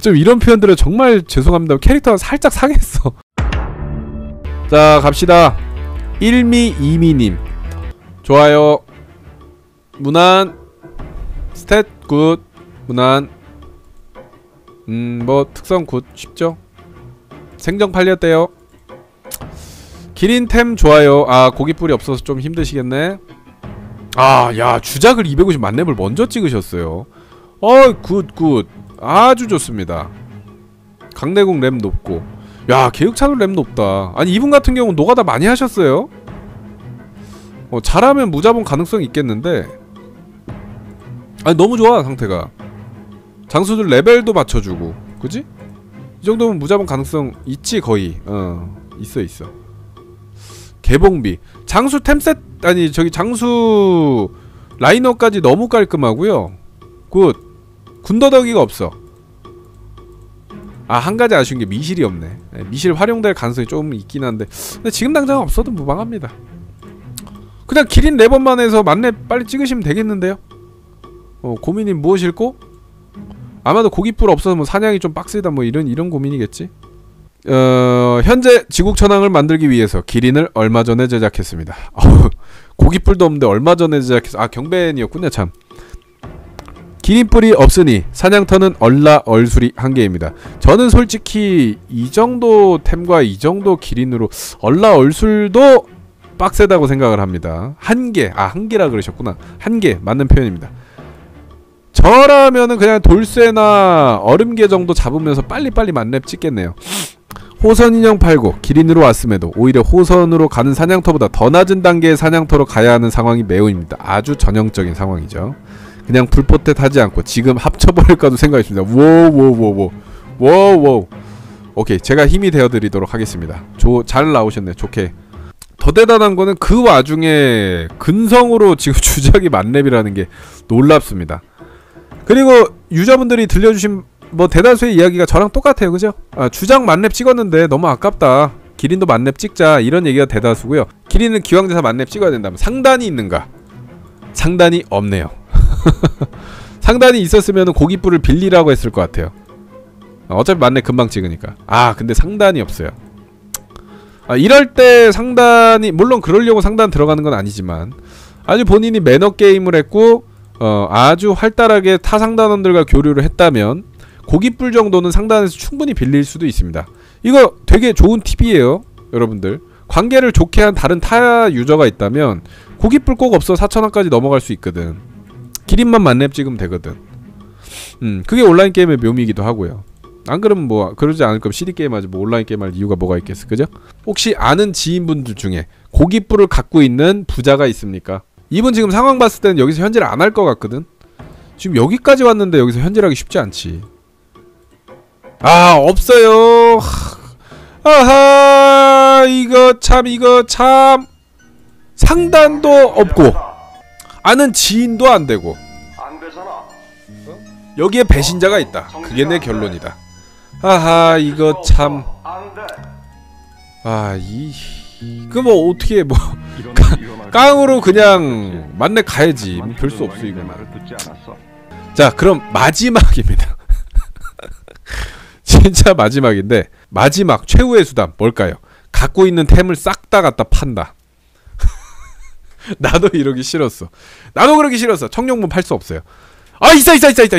좀 이런 표현들은 정말 죄송합니다. 캐릭터가 살짝 상했어. 자 갑시다. 1미 2미님 좋아요. 무난 스탯 굿. 무난 뭐 특성 굿. 쉽죠? 생정 팔렸대요. 기린템 좋아요. 아 고깃불이 없어서 좀 힘드시겠네. 아 야 주작을 250 만렙을 먼저 찍으셨어요. 굿 아주 좋습니다. 강내공 램 높고 야 계획차도 램 높다. 아니 이분 같은 경우는 노가다 많이 하셨어요. 잘하면 무자본 가능성이 있겠는데 아니 너무 좋아 상태가. 장수들 레벨도 맞춰주고 그지? 이 정도면 무자본 가능성 있지 거의. 있어. 개봉비 장수 템셋 아니 저기 장수 라이너까지 너무 깔끔하고요. 굿. 군더더기가 없어. 아 한가지 아쉬운게 미실이 없네. 미실 활용될 가능성이 좀 있긴 한데 근데 지금 당장 없어도 무방합니다. 그냥 기린 4번만 해서 만렙 빨리 찍으시면 되겠는데요. 고민이 무엇일꼬? 아마도 고깃불 없어서 뭐 사냥이 좀 빡세다 뭐 이런 고민이겠지. 현재 지국천왕을 만들기 위해서 기린을 얼마 전에 제작했습니다. 고깃불도 없는데 얼마 전에 제작했어. 아 경벤이었군요 참. 기린뿔이 없으니 사냥터는 얼라얼술이 한계입니다. 저는 솔직히 이 정도 템과 이 정도 기린으로 얼라얼술도 빡세다고 생각을 합니다. 한계, 한계라 그러셨구나. 한계 맞는 표현입니다. 저라면은 그냥 돌쇠나 얼음개 정도 잡으면서 빨리빨리 만렙 찍겠네요. 호선 인형 팔고 기린으로 왔음에도 오히려 호선으로 가는 사냥터보다 더 낮은 단계의 사냥터로 가야 하는 상황이 매우입니다. 아주 전형적인 상황이죠. 그냥 불포tet 하지 않고 지금 합쳐버릴까도 생각했습니다. 워우. 오케이 제가 힘이 되어드리도록 하겠습니다. 잘 나오셨네. 좋게. 더 대단한 거는 그 와중에 근성으로 지금 주작이 만렙이라는 게 놀랍습니다. 그리고 유저분들이 들려주신 뭐 대다수의 이야기가 저랑 똑같아요. 그죠? 주작 만렙 찍었는데 너무 아깝다. 기린도 만렙 찍자 이런 얘기가 대다수고요. 기린은 기왕대사 만렙 찍어야 된다면 상단이 있는가? 상단이 없네요. 상단이 있었으면 고깃불을 빌리라고 했을 것 같아요. 어차피 만렙 금방 찍으니까. 근데 상단이 없어요. 이럴 때 상단이 물론 그러려고 상단 들어가는 건 아니지만 아주 본인이 매너 게임을 했고 아주 활달하게 타 상단원들과 교류를 했다면 고깃불 정도는 상단에서 충분히 빌릴 수도 있습니다. 이거 되게 좋은 팁이에요 여러분들. 관계를 좋게 한 다른 타 유저가 있다면 고깃불 꼭 없어 4,000원까지 넘어갈 수 있거든. 기린만 만렙 찍으면 되거든. 그게 온라인 게임의 묘미이기도 하고요. 안 그러면 뭐 그러지 않을 거면 CD게임 하지 뭐 온라인 게임 할 이유가 뭐가 있겠어. 그죠? 혹시 아는 지인분들 중에 고깃불을 갖고 있는 부자가 있습니까? 이분 지금 상황 봤을 때는 여기서 현질 안 할 것 같거든. 지금 여기까지 왔는데 여기서 현질하기 쉽지 않지. 없어요. 아하 이거 참 상단도 없고 아는 지인도 안 되고 여기에 배신자가 있다. 그게 내 결론이다. 아하 이거 참 그 뭐 어떻게 뭐 깡으로 그냥 만렙 가야지. 별 수 없어 이거는. 자 그럼 마지막입니다. 진짜 마지막인데 마지막 최후의 수단 뭘까요? 갖고 있는 템을 싹 다 갖다 판다. 나도 이러기 싫었어. 나도 그러기 싫었어. 청룡문 팔 수 없어요. 있어.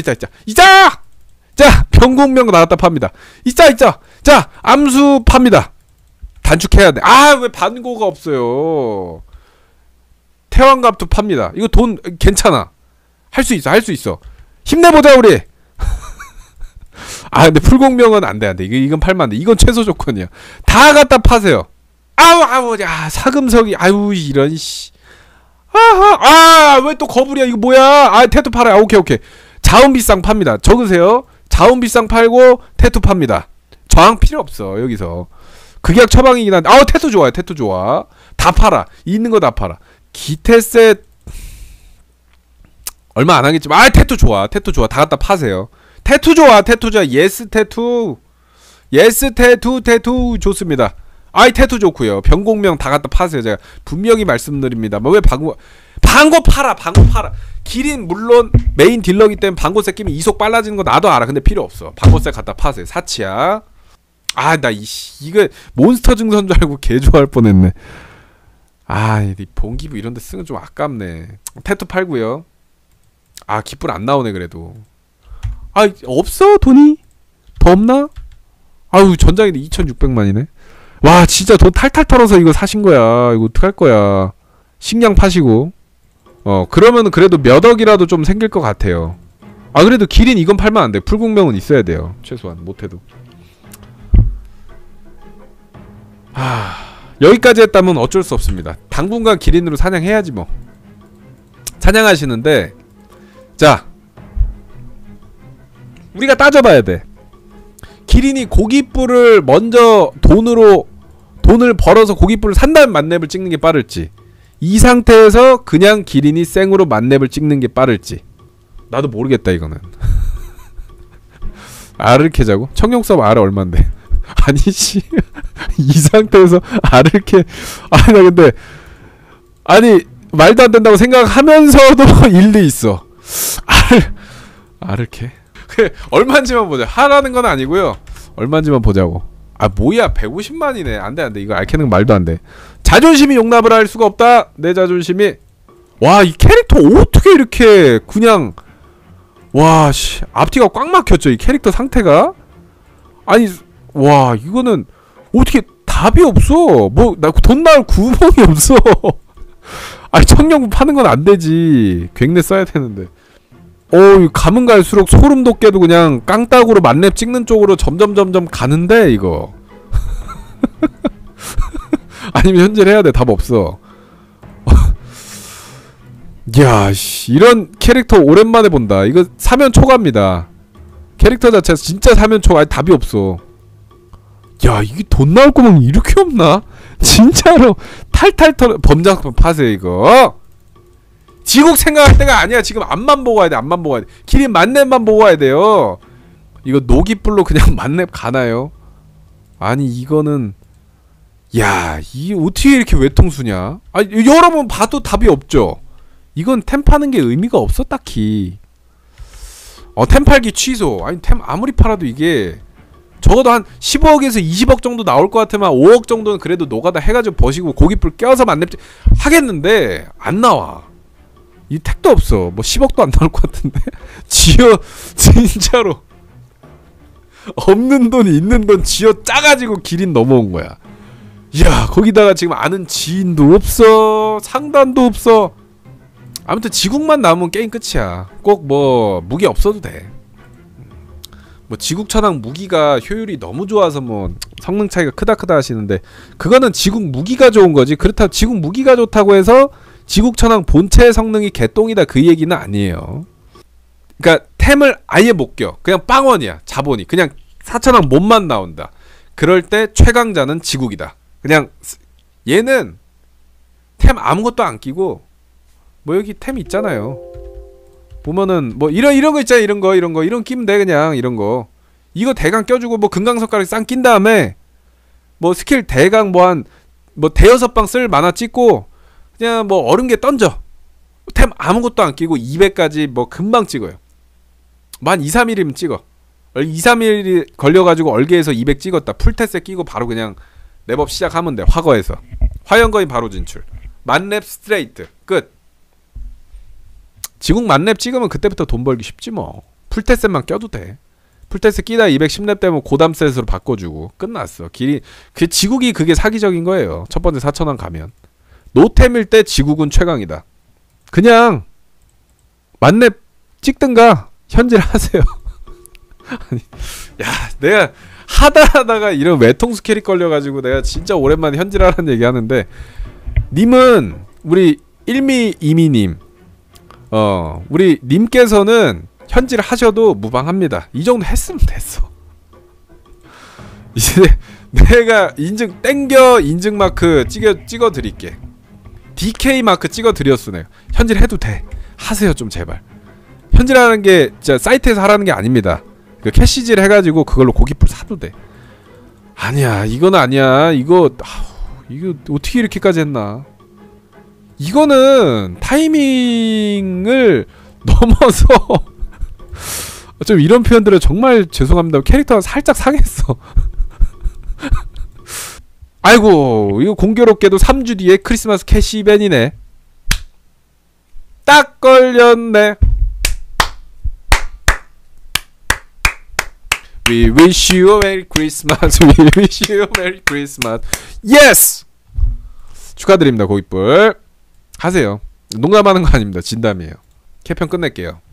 자 병국명 나갔다 팝니다. 있자. 자 암수 팝니다. 단축해야 돼. 왜 반고가 없어요. 태왕갑도 팝니다. 이거 돈 괜찮아. 할 수 있어. 힘내보자 우리. 근데 풀공명은 안돼. 이건 팔면 안돼. 이건 최소 조건이야. 다 갖다 파세요. 사금석이 이런 씨. 왜 또 거불이야. 이거 뭐야. 태투 팔아요. 오케이. 자원비상 팝니다. 적으세요. 자원비상 팔고 태투 팝니다. 저항 필요 없어 여기서. 극약 처방이긴 한데 태투 좋아요. 태투 좋아. 다 팔아. 있는 거 다 팔아. 기태셋 얼마 안 하겠지만 태투 좋아. 다 갖다 파세요. 태투 좋아. 예스 태투 좋습니다. 태투 좋고요. 병공명 다 갖다 파세요. 제가 분명히 말씀드립니다. 왜 방고 팔아. 기린 물론 메인 딜러기 때문에 방고세 끼면 이속 빨라지는 거 나도 알아. 근데 필요 없어. 방고세 갖다 파세요. 사치야. 아, 나 이거 몬스터 증선 줄 알고 개 좋아할 뻔했네. 아, 이 본기부 이런 데 쓰면 좀 아깝네. 태투 팔고요. 아, 깃불 안 나오네 그래도. 아, 없어 돈이? 더 없나? 아유, 전장인데 2,600만이네. 와, 진짜 돈 탈탈 털어서 이거 사신 거야. 이거 어떡할 거야. 식량 파시고. 그러면 그래도 몇 억이라도 좀 생길 것 같아요. 아, 그래도 기린 이건 팔면 안 돼. 풀공명은 있어야 돼요. 최소한 못해도. 여기까지 했다면 어쩔 수 없습니다. 당분간 기린으로 사냥해야지 뭐. 사냥하시는데, 자, 우리가 따져봐야 돼. 기린이 고깃불을 먼저 돈을 벌어서 고깃불을 산 다음 만렙을 찍는 게 빠를지, 이 상태에서 그냥 기린이 생으로 만렙을 찍는 게 빠를지. 나도 모르겠다 이거는. 알을 캐자고? 청룡섭 알 얼만데? 아니 씨, 이 상태에서 알을 캐. 아, 나 근데 아니 말도 안 된다고 생각하면서도 일리 있어. 알을 캐. 얼마인지만 보자. 하라는 건 아니고요. 얼마인지만 보자고. 아, 뭐야, 150만이네. 안돼. 이거 알 캐는 말도 안 돼. 자존심이 용납을 할 수가 없다. 내 자존심이. 와, 이 캐릭터 어떻게 이렇게 그냥, 와, 씨, 앞뒤가 꽉 막혔죠. 이 캐릭터 상태가. 아니, 와, 이거는 어떻게 답이 없어. 뭐 나 돈 나올 구멍이 없어. 아니, 청룡구 파는 건 안 되지. 굉내 써야 되는데. 가면 갈수록 소름 돋게도 그냥 깡따구로 만렙 찍는 쪽으로 점점 가는데 이거. 아니면 현질 해야 돼. 답 없어. 야, 씨, 이런 캐릭터 오랜만에 본다. 이거 사면 초과입니다. 캐릭터 자체가 진짜 사면 초과. 아니, 답이 없어. 야, 이게 돈 나올 거면 이렇게 없나? 진짜로 탈탈 털어. 범장품 파세요 이거. 지국 생각할 때가 아니야. 지금 앞만 보고 와야 돼. 앞만 보고 와야 돼. 기린 만렙만 보고 와야 돼요. 이거 노깃불로 그냥 만렙 가나요? 아니, 이거는, 야, 이 어떻게 이렇게 외통수냐? 아니, 여러분 봐도 답이 없죠. 이건 템 파는 게 의미가 없어 딱히. 템 팔기 취소. 아니, 템 아무리 팔아도 이게 적어도 한 15억에서 20억 정도 나올 것 같으면 5억 정도는 그래도 노가다 해가지고 버시고 고깃불 껴서 만렙 하겠는데 안 나와. 이 택도 없어. 뭐 10억도 안 나올 것 같은데. 지어 진짜로 없는 돈 있는 돈 지어 짜가지고 기린 넘어온 거야. 이야, 거기다가 지금 아는 지인도 없어. 상단도 없어. 아무튼 지국만 나오면 게임 끝이야. 꼭 뭐 무기 없어도 돼. 뭐 지국 천왕 무기가 효율이 너무 좋아서 뭐 성능 차이가 크다 하시는데, 그거는 지국 무기가 좋은 거지. 그렇다고 지국 무기가 좋다고 해서 지국 천왕 본체 성능이 개똥이다 그 얘기는 아니에요. 그러니까 템을 아예 못 껴. 그냥 빵원이야. 자본이. 그냥 4천왕 몸만 나온다. 그럴 때 최강자는 지국이다. 그냥 얘는 템 아무것도 안 끼고, 뭐 여기 템 있잖아요. 보면은 뭐 이런 거 있잖아. 이런 끼면 돼. 그냥 이런 거. 이거 대강 껴주고 뭐 금강석가락 쌍 낀 다음에 뭐 스킬 대강 뭐 대여섯 방 쓸 만화 찍고 그냥 뭐 얼음개 던져. 템 아무것도 안 끼고 200까지 뭐 금방 찍어요. 뭐 한 2, 3일이면 찍어. 2, 3일이 걸려가지고 얼개에서 200 찍었다. 풀테스에 끼고 바로 그냥 랩업 시작하면 돼. 화거에서 화연거인 바로 진출. 만렙 스트레이트 끝. 지국 만렙 찍으면 그때부터 돈 벌기 쉽지 뭐. 풀테스만 껴도 돼. 풀테스 끼다 210렙 되면 고담셋으로 바꿔주고 끝났어. 그 지국이 그게 사기적인 거예요. 첫 번째 4천원 가면. 노템일 때 지국은 최강이다. 그냥 만렙 찍든가 현질 하세요. 아니, 야, 내가 하다가 이런 외통수 캐릭 걸려가지고 내가 진짜 오랜만에 현질하라는 얘기 하는데, 님은 우리 일미 이미님, 우리 님께서는 현질 하셔도 무방합니다. 이 정도 했으면 됐어. 이제 내가 인증 땡겨 인증 마크 찍어 드릴게. DK 마크 찍어 드렸어. 내가 현질 해도 돼. 하세요 좀 제발. 현질하는 게 진짜 사이트에서 하라는 게 아닙니다. 그 캐시질 해가지고 그걸로 고깃불 사도 돼. 아니야, 이건 아니야. 이거 어떻게 이렇게까지 했나? 이거는 타이밍을 넘어서 좀 이런 표현들은 정말 죄송합니다. 캐릭터가 살짝 상했어. 아이고 이거 공교롭게도 3주 뒤에 크리스마스 캐시 이벤이네. 딱 걸렸네. We wish you a Merry Christmas. We wish you a Merry Christmas. Yes! 축하드립니다 고깃불. 하세요. 농담하는 거 아닙니다. 진담이에요. 캐편 끝낼게요.